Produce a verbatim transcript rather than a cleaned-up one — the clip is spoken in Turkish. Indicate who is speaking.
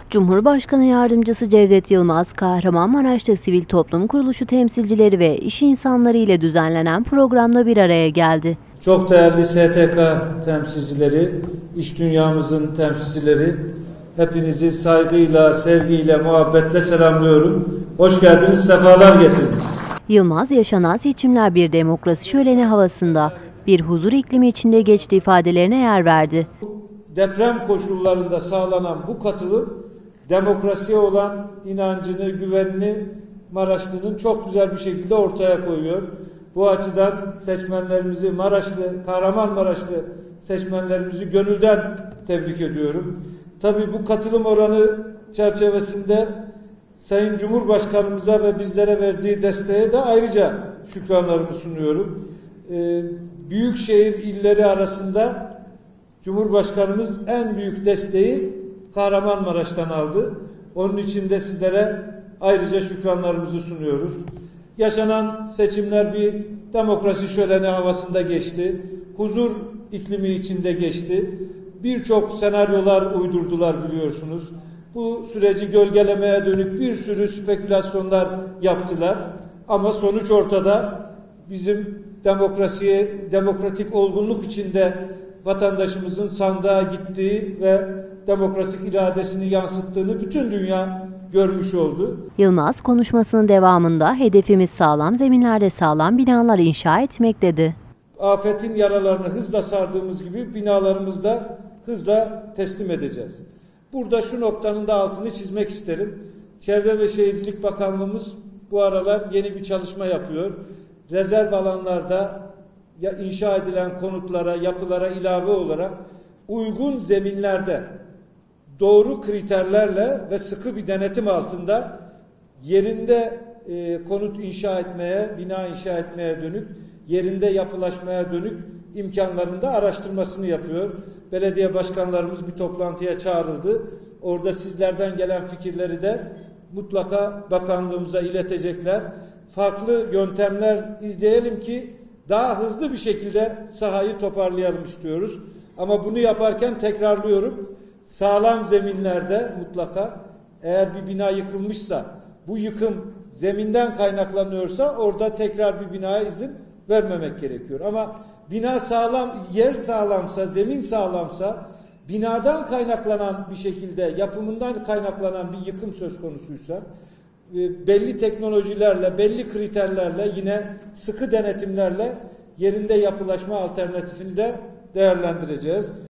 Speaker 1: Cumhurbaşkanı Yardımcısı Cevdet Yılmaz, Kahramanmaraş'ta sivil toplum kuruluşu temsilcileri ve iş insanları ile düzenlenen programda bir araya geldi.
Speaker 2: Çok değerli S T K temsilcileri, iş dünyamızın temsilcileri, hepinizi saygıyla, sevgiyle, muhabbetle selamlıyorum. Hoş geldiniz, sefalar getirdiniz.
Speaker 1: Yılmaz, yaşanan seçimler bir demokrasi şöleni havasında, bir huzur iklimi içinde geçti ifadelerine yer verdi.
Speaker 2: Deprem koşullarında sağlanan bu katılım, demokrasiye olan inancını, güvenini Maraşlı'nın çok güzel bir şekilde ortaya koyuyor. Bu açıdan seçmenlerimizi, Maraşlı, Kahramanmaraşlı seçmenlerimizi gönülden tebrik ediyorum. Tabii bu katılım oranı çerçevesinde Sayın Cumhurbaşkanımıza ve bizlere verdiği desteğe de ayrıca şükranlarımı sunuyorum. Ee, Büyükşehir illeri arasında Cumhurbaşkanımız en büyük desteği Kahramanmaraş'tan aldı. Onun için de sizlere ayrıca şükranlarımızı sunuyoruz. Yaşanan seçimler bir demokrasi şöleni havasında geçti. Huzur iklimi içinde geçti. Birçok senaryolar uydurdular biliyorsunuz. Bu süreci gölgelemeye dönük bir sürü spekülasyonlar yaptılar. Ama sonuç ortada. Bizim demokrasiye, demokratik olgunluk içinde vatandaşımızın sandığa gittiği ve demokratik iradesini yansıttığını bütün dünya görmüş oldu.
Speaker 1: Yılmaz konuşmasının devamında hedefimiz sağlam zeminlerde sağlam binalar inşa etmek dedi.
Speaker 2: Afetin yaralarını hızla sardığımız gibi binalarımızı da hızla teslim edeceğiz. Burada şu noktanın da altını çizmek isterim. Çevre ve Şehircilik Bakanlığımız bu aralar yeni bir çalışma yapıyor. Rezerv alanlarda ya inşa edilen konutlara, yapılara ilave olarak uygun zeminlerde doğru kriterlerle ve sıkı bir denetim altında yerinde e, konut inşa etmeye, bina inşa etmeye dönük, yerinde yapılaşmaya dönük imkanlarını da araştırmasını yapıyor. Belediye başkanlarımız bir toplantıya çağrıldı. Orada sizlerden gelen fikirleri de mutlaka bakanlığımıza iletecekler. Farklı yöntemler izleyelim ki daha hızlı bir şekilde sahayı toparlayalım istiyoruz. Ama bunu yaparken tekrarlıyorum. Sağlam zeminlerde mutlaka eğer bir bina yıkılmışsa, bu yıkım zeminden kaynaklanıyorsa orada tekrar bir binaya izin vermemek gerekiyor. Ama bina sağlam, yer sağlamsa, zemin sağlamsa, binadan kaynaklanan bir şekilde, yapımından kaynaklanan bir yıkım söz konusuysa, belli teknolojilerle, belli kriterlerle, yine sıkı denetimlerle yerinde yapılaşma alternatifini de değerlendireceğiz.